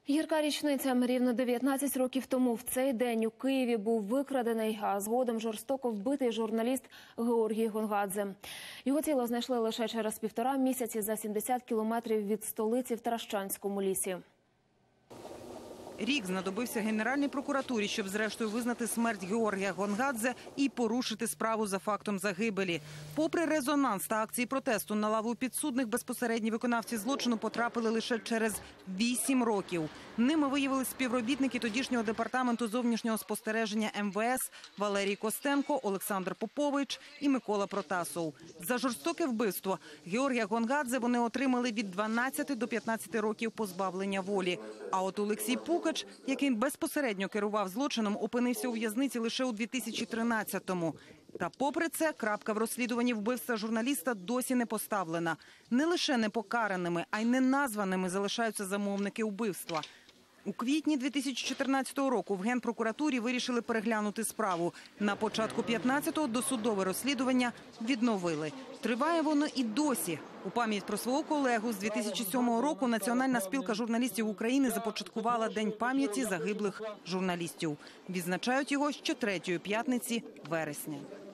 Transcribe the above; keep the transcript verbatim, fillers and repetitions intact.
Гірка річниця. Рівно дев'ятнадцять років тому в цей день у Києві був викрадений, а згодом жорстоко вбитий журналіст Георгій Гонгадзе. Його тіло знайшли лише через півтора місяці за сімдесят кілометрів від столиці в Таращанському лісі. Рік знадобився Генеральній прокуратурі, щоб зрештою визнати смерть Георгія Гонгадзе і порушити справу за фактом загибелі. Попри резонанс та акції протесту, на лаву підсудних безпосередні виконавці злочину потрапили лише через вісім років. Ними виявились співробітники тодішнього департаменту зовнішнього спостереження ем ве ес Валерій Костенко, Олександр Попович і Микола Протасов. За жорстоке вбивство Георгія Гонгадзе вони отримали від дванадцяти до п'ятнадцяти років позбавлення волі. А от Олексій Пукач, який безпосередньо керував злочином, опинився у в'язниці лише у дві тисячі тринадцятому. Та попри це, крапка в розслідуванні вбивства журналіста досі не поставлена. Не лише непокараними, а й неназваними залишаються замовники вбивства. У квітні дві тисячі чотирнадцятого року в Генпрокуратурі вирішили переглянути справу. На початку п'ятнадцятого досудове розслідування відновили. Триває воно і досі. У пам'ять про свого колегу з дві тисячі сьомого року Національна спілка журналістів України започаткувала День пам'яті загиблих журналістів. Відзначають його щотретьої п'ятниці вересня.